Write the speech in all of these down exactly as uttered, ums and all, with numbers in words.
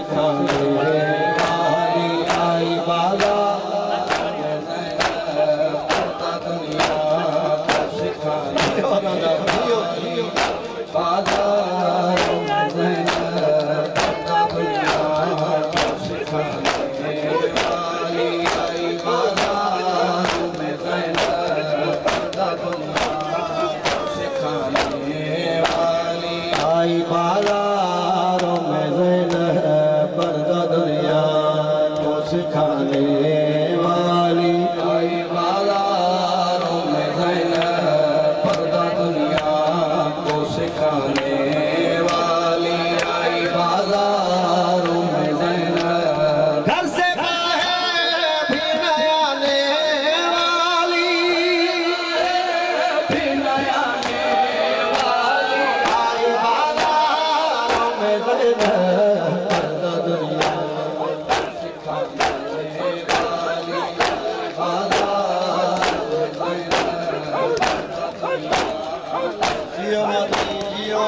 سکھانے والی آئی بازار پردہ دنیا کو سکھانے والی بازار میں زینب پردہ دنیا کو سکھانے والی آئی بازار میں زینب پردہ دنیا کو سکھانے والی آئی بازاروں میں زینب پردہ دنیا کو سکھانے والی آئی بازاروں میں زینب پردہ دنیا کو سکھانے والی آئی بازاروں میں زینب گھر سے باہر بھی نہ آنے والی بھی نہ آنے والی آئی بازاروں میں زینب پردہ دنیا کو سکھانے والی بازار میں زینب جیو ماتی جیو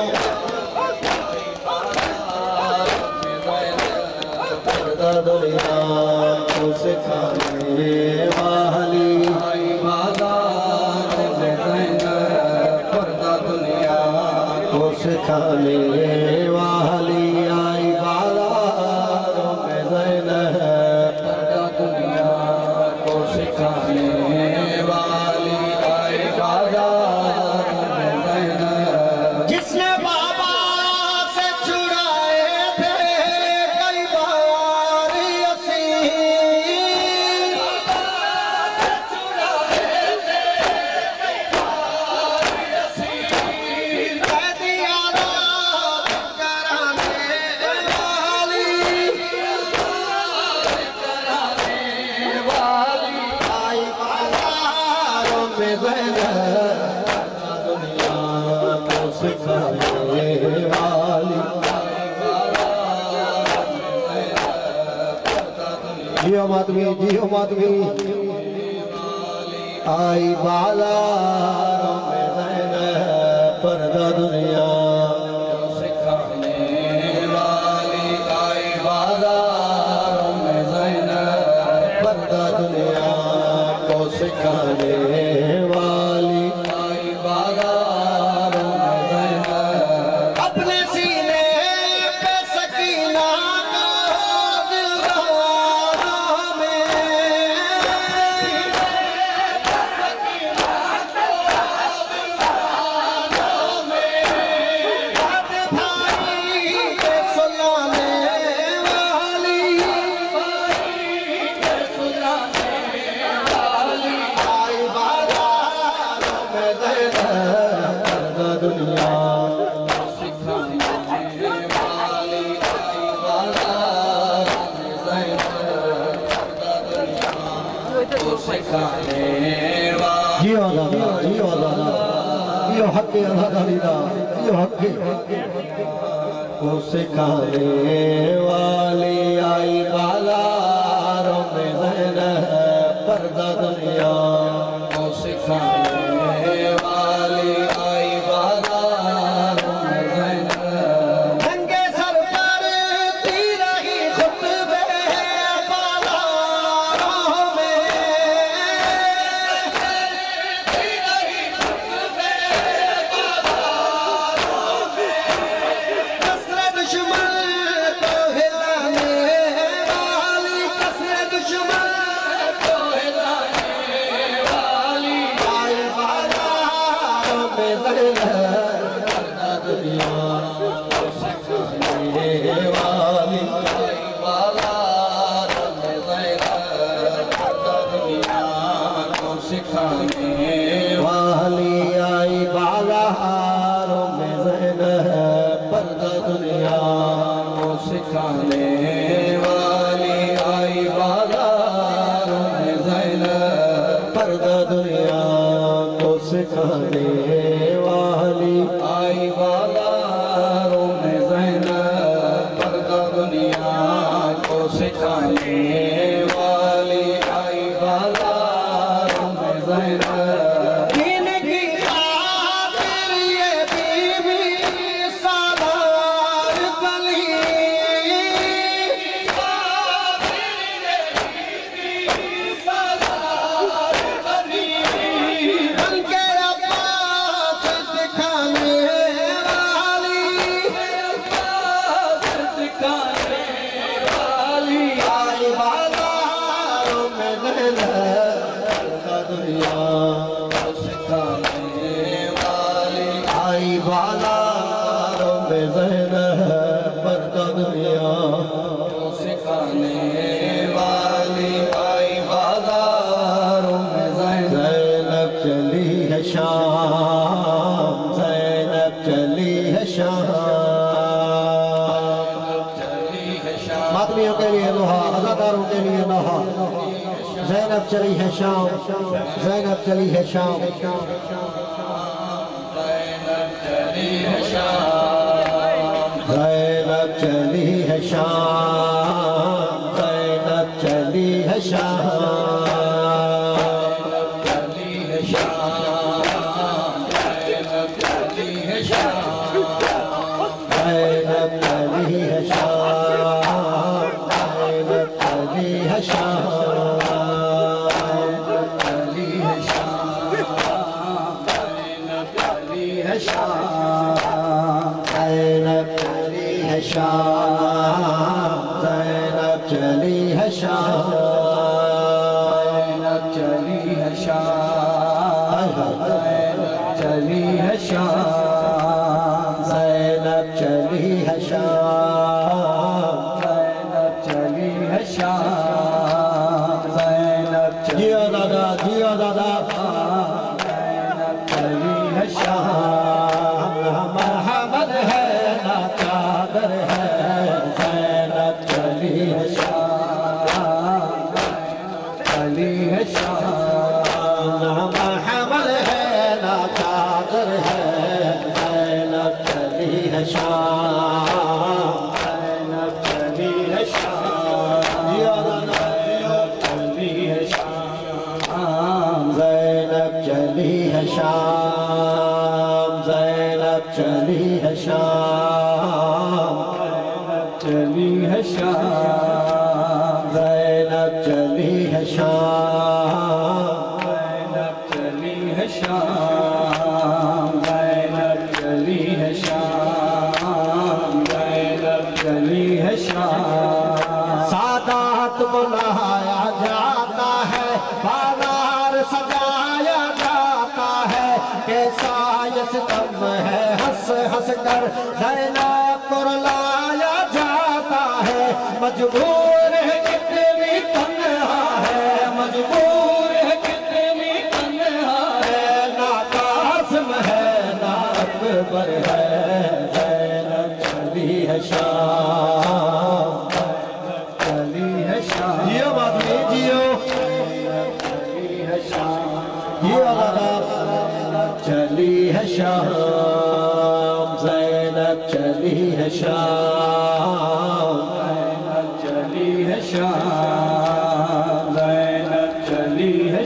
پردہ دنیا کو سکھانے والی آئی بازار میں زینب پردہ دنیا کو سکھانے والی آئی بازار میں زینب پردہ دنیا کو سکھانے والی آئی بازار میں زینب جس نے بابا سے چھڑائے تھے کئی بار اسیر قیدی آزاد کرانے والی آئی بازاروں میں زینب دنیا کو سکھانے والی جیو ماتمی جیو ماتمی آئی بازاروں میں زینب پردہ دنیا کو سکھانے والی آئی بازاروں میں زینب پردہ دنیا کو سکھانے والی آئی بازاروں میں زینب اپنے سینے پہ سکینہ کو دلداروں میں بات بھائی کے سلانے والی آئی بازاروں میں زینب پردہ دنیا کو سکھانے والی آئی بازاروں میں زینب پردہ دنیا کو سکھانے والی جیو دادا جیو دادا جیو حق اللہ دادا جیو حق کو سکھانے والی آئی بازاروں میں زینب پردہ دنیا کو سکھانے والی آئی بازاروں میں زینب ننگے سر پر تیر ہی خطبے بازاروں میں کسر دشمن کو ہلانے والی کسر دشمن کو ہلانے والی آئی بازاروں میں زینب پردہ دنیا کو سکھانے والی آئی بازاروں میں زینب پردہ دنیا کو سکھانے والی آئی بازاروں میں زینب پردہ دنیا کو سکھانے والی آئی بازاروں میں زینب پردہ دنیا کو سکھانے والی آئی بازاروں میں زینب پردہ دنیا کو سکھانے والی آئی بازاروں میں زینب دین کی خاطر یہ بی بی سالار بلی روزاداروں کے لیے نہار زینب چلی ہے شام زینب چلی ہے شام زینب چلی ہے شام زینب چلی ہے شام زینب چلی ہے شام زینب چلی ہے شام زینب چلی ہے شام زینب چلی ہے شام زینب چلی ہے شام زینب جیو دادا جیو دادا زینب چلی ہے شام محمد ہے نا چادر ہے زینب چلی ہے شام چلی ہے شام محمد ہے نا چادر ہے زینب چلی ہے شام زینب چلی ہے شام چلی ہے شام زینب چلی ہے شام زینب چلی ہے شام چلی ہے شام زینب چلی ہے شام زینب چلی ہے شام زینب چلی ہے شام زینب چلی ہے شام سادات بلایا جاتا ہے بازار سجایا جاتا ہے کیسا یہ ستم ہے ہنس ہنس کر زینب کو رلایا جاتا ہے مجبور ہے کتنی تنہا ہے مجبور ہے کتنی تنہا ہے نا قاسم ہے نا اکبر ہے زینب چلی ہے شام چلی ہے شام جیو بادمی جیو چلی ہے شام جیو دادا چلی ہے شام زینب چلی ہے شام زینب چلی ہے شام زینب چلی ہے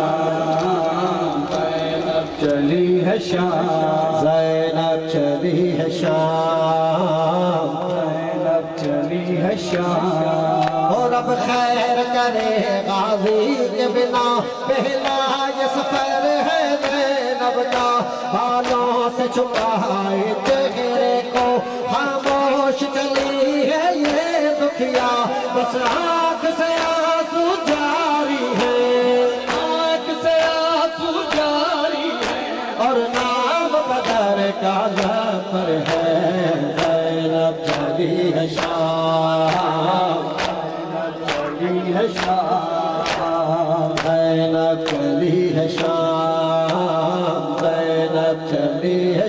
شام زینب چلی ہے شام زینب چلی ہے شام زینب چلی ہے شام اور اب خیر کرے غازی کے بنا پہلا یہ سفر ہے زینب کا بالوں سے چھپائے چہرے کو خاموش چلی ہے یہ دکھیا بس آنکھ سے آنسو جاری ہے آنکھ سے آنسو جاری ہے اور نام بدر کا ظفر ہے زینب چلی ہے شام چلی ہے شام زینب چلی ہے شام زینب چلی ہے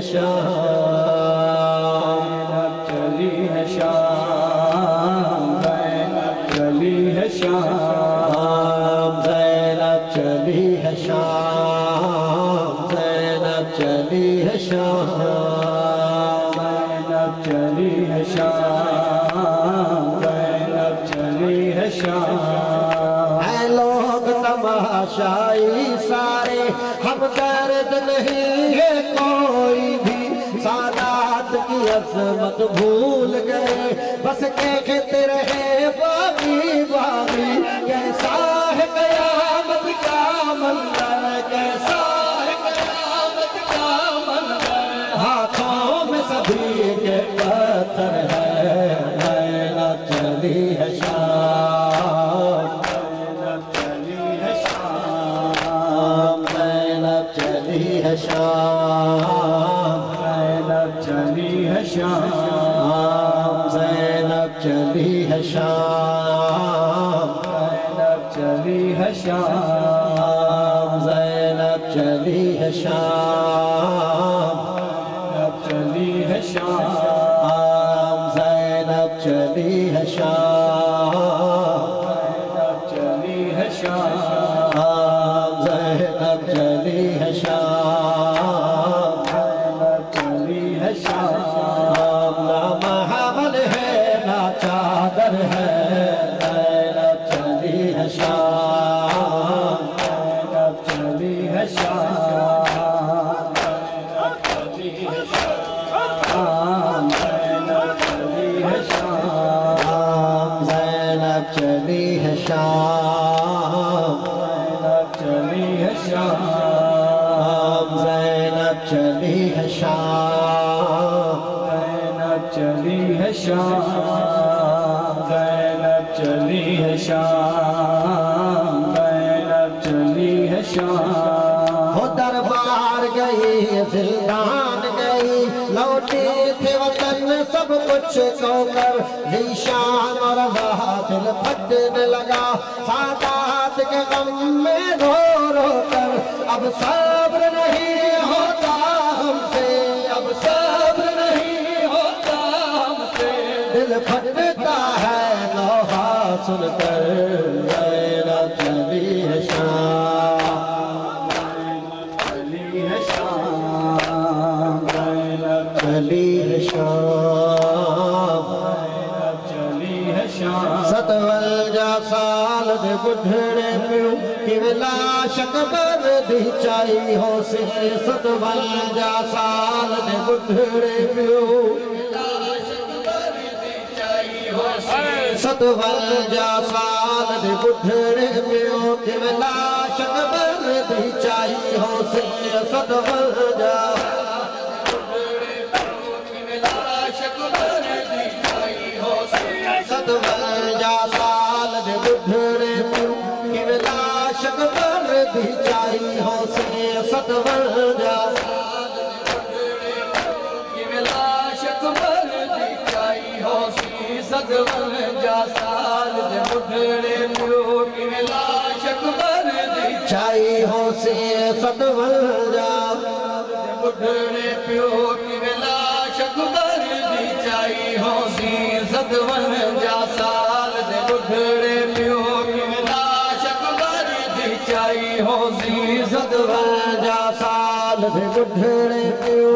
شام چلی ہے شام زینب چلی ہے شام زینب چلی ہے شام زینب چلی ہے شام زینب چلی ہے شام زینب چلی ہے شام اے لوگ تماشائی سارے ہم درد نہیں ہے کوئی بھی سادات کی عظمت بھول گئے بس کہتے رہے باقی باقی کیسا ہے قیامت کا منظر کیسا ہے قیامت کا منظر ہاتھوں میں سبھی کے پتھر ہے زینب چلی ہے شام زینب چلی ہے شام زینب چلی ہے شام زینب چلی ہے شام زینب چلی ہے شام زینب چلی ہے شام زینب چلی ہے شام زینب چلی ہے شام زینب چلی ہے شام چلی ہے شام زینب چلی ہے شام زینب چلی ہے شام زینب چلی ہے شام زینب چلی ہے شام زینب چلی ہے شام ہو دربار گئی زندان گئی لوٹی تھے وطن سب کچھ کو کر ذیشان اور وہاں دل پھٹنے لگا سادات کے غم میں رو رو کر اب صبر نہیں ہوتا ہم سے اب صبر نہیں ہوتا ہم سے دل پھٹتا ہے لوحہ سن کر زینب چلی ہے شام چلی ہے شام زینب چلی ہے شام زینب چلی ہے شام ستونجا سال دے بڈھڑے پیو کہ لاش قبر دی چائی ہو سے ستونجا سال دے بڈھڑے پیو ستونجا سال دے بڈھڑے پیو کہ لاش قبر دی چائی ہو سے ستونجا ستونجا سال دے بڈھڑے پیو کہ لاش قبر دی چائی ہو سے ستونجا ستونجا سال دے بڈھڑے پیو کہ لاش قبر دی چائی ہو سے ستونجا بڈھڑے پیو کہ لاش قبر دی چائی ہو سے ستونجا سال دے بڈھڑے پیو کہ لاش قبر دی چائی ہو سے ستونجا سال دے بڈھڑے پیو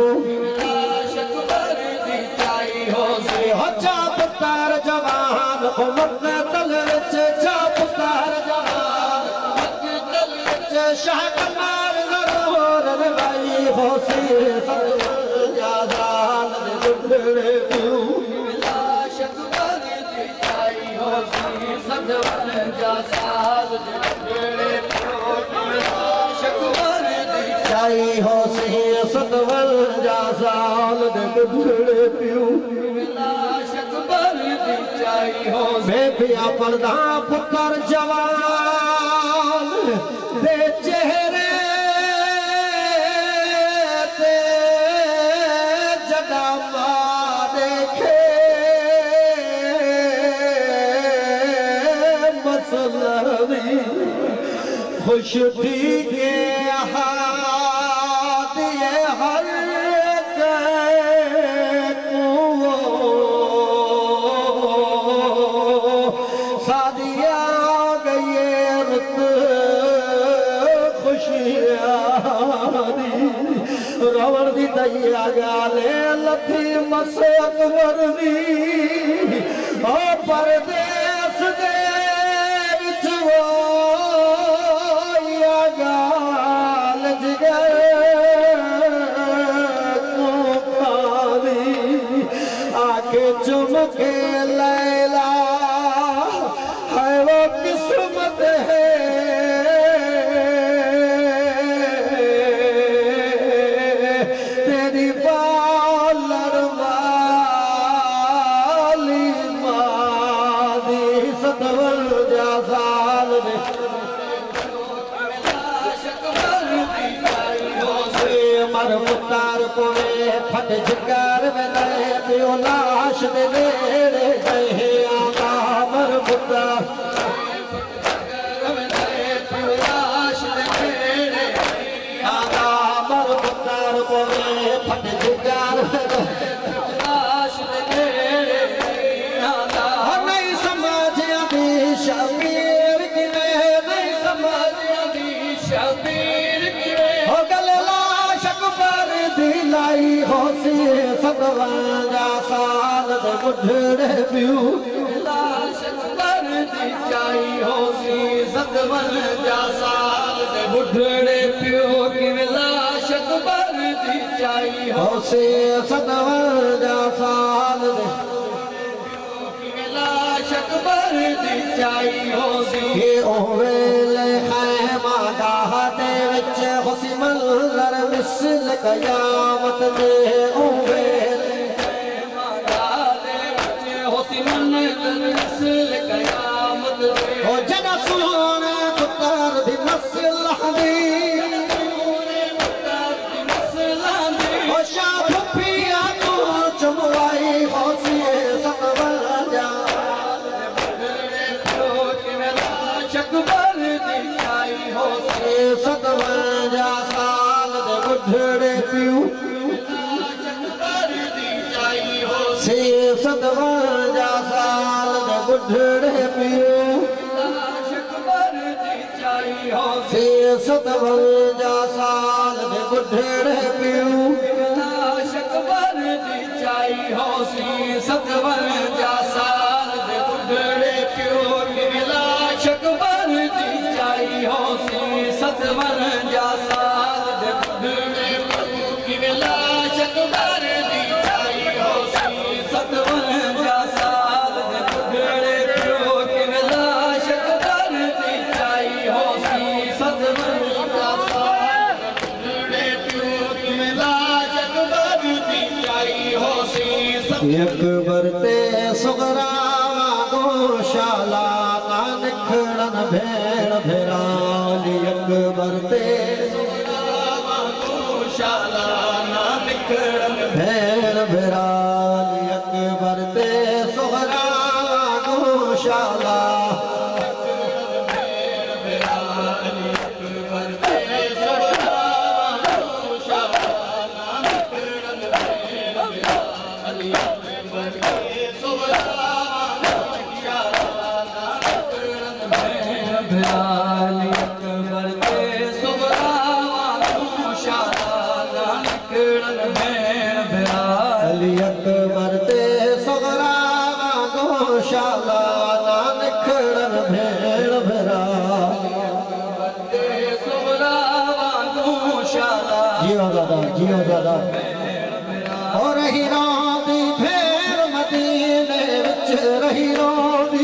چاپتار جوان مقتل وچ چاپتار جوان مقتل وچ شاہ کمار ضرور روائی ہو سی ستونجا سال دے بڈھڑے پیو لاش قبر دی چائی ہو سی ستونجا سال دے بڈھڑے پیو لاش قبر دی چائی ہو سی ستونجا سال دے بڈھڑے پیو بے پیا پردہ پتر جوان دے چہرے تے جگہ ماں دیکھے مسلمی خوش تھی کہ ہادیے ہر روڑ دی دیا گالے لتھی مسیق وردی او پردیس دے بچو یا گال جگر کو پاوی آکے چمکے لیلہ ہے وہ قسمت ہے مر مختار کوئے پھٹ جگر میں لئے پیو لاش دے نیڑے گئے آقا مر مختار میں لئے پیو لاش دے نیڑے آقا مر مختار کوئے پھٹ جگر میں لئے لاش دے نیڑے آقا نہیں سمجھیا بھی شبیر کی نہیں سمجھیا بھی شبیر کی ہو گلے لائی ہو سی ستونجا سال دے بڈھڑے پیو لاش قبر دی چائی ہو سی ستونجا سال دے بڈھڑے پیو کہ لاش قبر دی چائی ہو سی ستونجا سال دے پیو کہ لاش قبر دی चाई हो सी ये ओवेले खैमा गाह दे विच हुसी मंजर मिसल कयामत दे ओवेले खैमा गाह दे विच हुसी मंजर मिसल कयामत दे ओ जना सोने पुत्र दी मसला दी सोने पुत्र दी मसला दी ओ शाह पिया तू चुमवाई होसी सतवर जा शकबर दी चाई हो सी सतवंजा साल दे बुढ़ड़े पियो शकबर दी चाई हो से सतवंजा साल दे बुढ़ड़े पियो शकबर दी चाई हो से सतवंजा साल दे बुढ़ड़े पियो शकबर दी चाई हो सी सतवंजा साल दे बुढ़ड़े पियो शकबर दी चाई हो सी सतवंजा साल दे बुढ़ड़े पियो शकबर दी चाई हो सी सतवंजा साल दे बुढ़ड़े पियो शकबर दी चाई हो सी सतवंजा साल दे बुढ़ड़े पियो शकबर दी चाई हो सी अकबर ते सुगरा गोशाला ना निखड़न भेड़ भेराली अकबर ते शाला ना निखड़न भेड़ भेराली अकबर ते सुगरा गोशाला अली अकबर ते सुगरा शाला निखड़न भेड़ भेराली अली अकबर ते सुगरा गोशाला ना निखड़न भेड़ भेराली शाला जियो दादा जियो दादा और हीरो दी भेड़ मदीने विच रही रोदी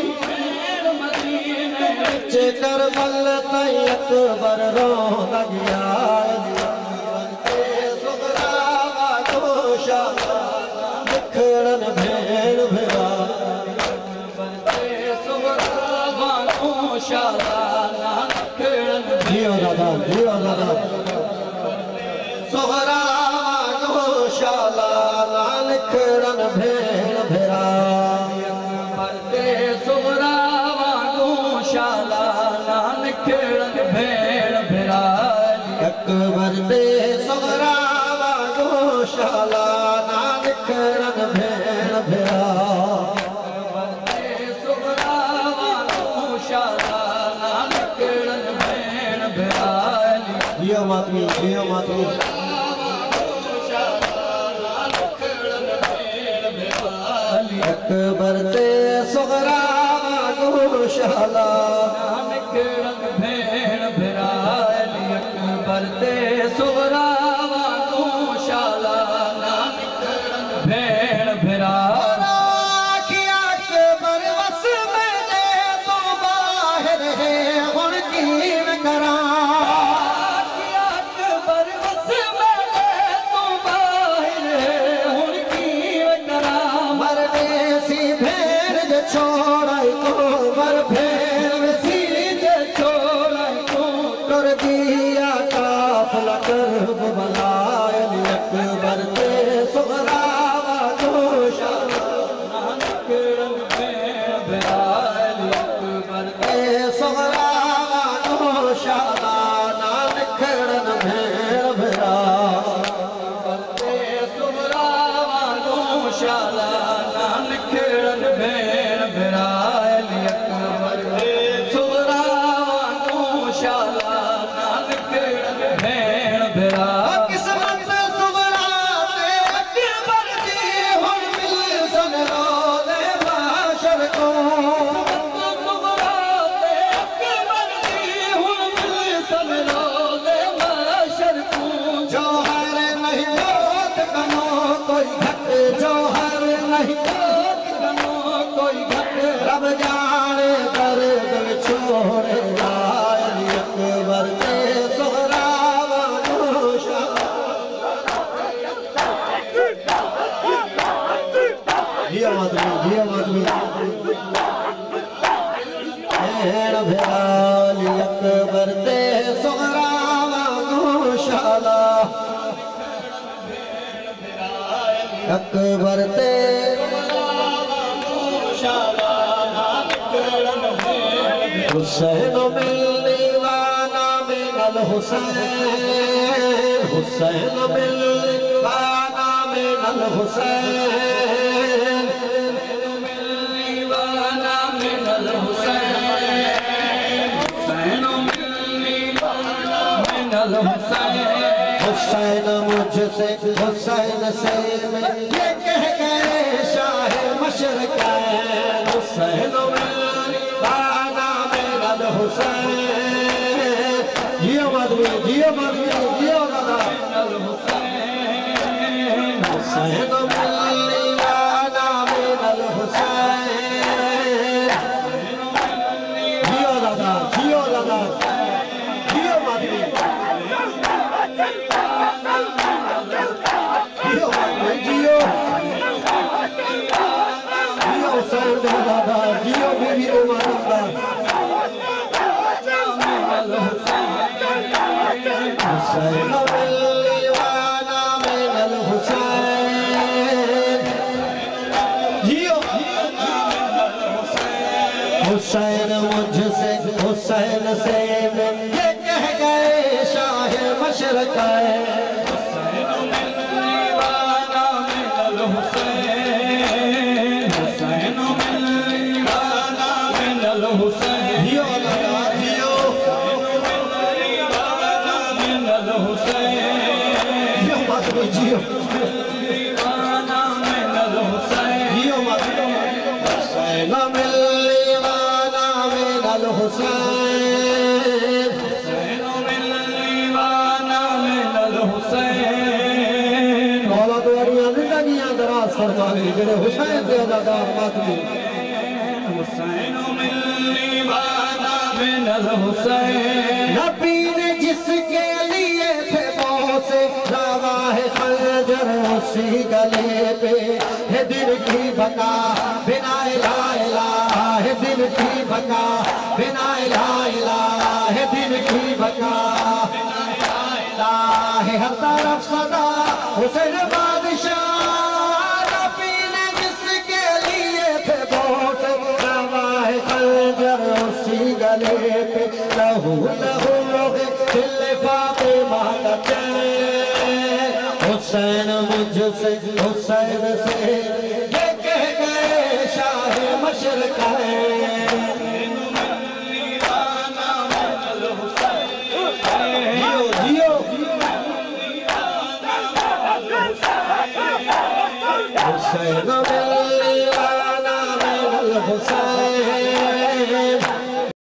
विच करबल तई अकबर रोंदा गया सुगरा गोशाला निखड़न भेड़ भेरा शाला निखड़न जियो दादा जियो दादा सुगरा गोशाला निखड़न भेड़ भेरा मरते सुगरा शाला निखड़न भेड़ भेराली अकबर ते सुगरा गोशाला निखड़न भेड़ भेरा सुगरा शाला निखड़न भेड़ भेराली जियो मातमी जियो मातमी अकबर ते सुगरा गोशाला निखड़न भेड़ भेराली अकबर ते सुगरा शाला निखड़न भेड़ भेराली अकबर वस में दे तो बाहर है हुण कीव करा अकबर वस में दे तो बाहर हुण कीव करा मरने सी भेड़ जो छोड़ाई को मर भेड़ सी जे छोड़ाई को कर दिया काफला कर बुलाए अकबर ते सुगरा गोशाला निखड़न भेड़ भेराली अकबर ते सुगरा गोशाला निखड़न भेड़ भेरा सुगरा शाला निखड़न भेड़ भेराली अकबर सुगरा शाला निखड़न भेड़ भेराली किस्मत सुगरा ते अकबर दी हुण मिल सन रो दे माशर को सुगरा ते بھین بھرالی اکبر تے سغرا وانگو شالا اکبر تے حسین ملنی وانا من الحسین حسین ملنی وانا من الحسین ملنی وانا من الحسین حسین ملنی وانا من الحسین حسین مجھ سے حسین سے میں یہ کہہ گئے شاہ مشرقین حسین ملنی وانا من الحسین جیو مدوی جیو مدوی جیو دادا حسین ملنی وانا من الحسین جیو دادا جیو دادا جیو مدوی جیو مدوی جیو جیو حسین دادا جیو بی بی عمر دادا حسین ملنی وانا من الحسین جیو حسین مجھ سے حسین سے میں یہ کہہ گئے شاہ مشرقین حسین ملنی وانا من الحسین حسین ملنی وانا من الحسین جیو دادا جیو من الحسین جیو مدوی جیو وانا من الحسین جیو مدوی حسین ملنی وانا من الحسین حسین ملنی وانا من الحسین مولا دوریاں زندگیاں دراز فرمانے جڑے حسین دے ازادار مدوی حسین ملنی وانا من الحسین نبی نے جس کے لیے تھے بوسے رواہ خنجر اسی گلے پہ ہے دل کی بقا بنا الہ الہ ہے دل کی بقا بنا الہ الہ ہے دل کی بقا بنا الہ الہ ہے ہر طرف صدا حسین بادشاہ نبی نے جس کے لیے تھے بوسے رواہ خنجر اسی گلے پہ لہو لہو دل فاطمہ کا چین حسین مجھ سے حسین سے